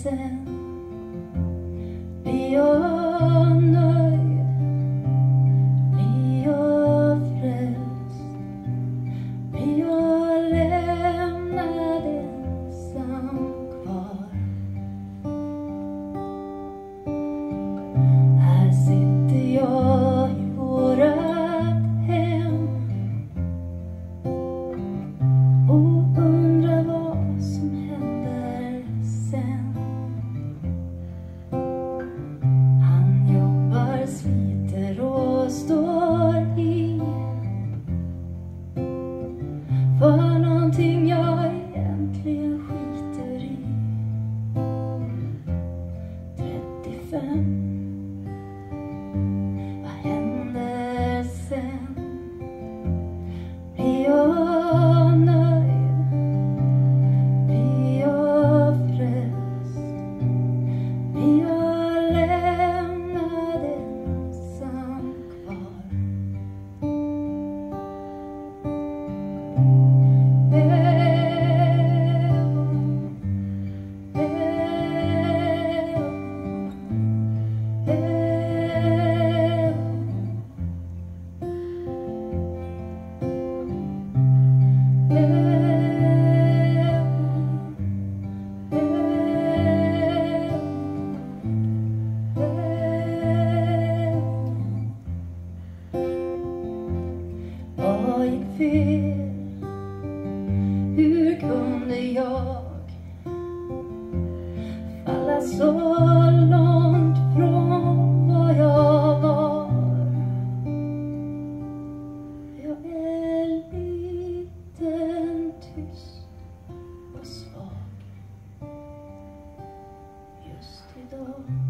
sen blir jag nöjd, blir jag frälst, blir jag lämnad ensam kvar. Här sitter jag i vårat hem och undrar vad som händer sen. Han jobbar, sliter och står i för någonting jag egentligen skiter i. 35. Vad händer sen? Blir jag nöjd? Blir jag frälst? Blir jag lämnad ensam kvar? Vad gick fel? Hur kunde jag falla så långt från vad jag var? Jag är liten, tyst och svag just idag.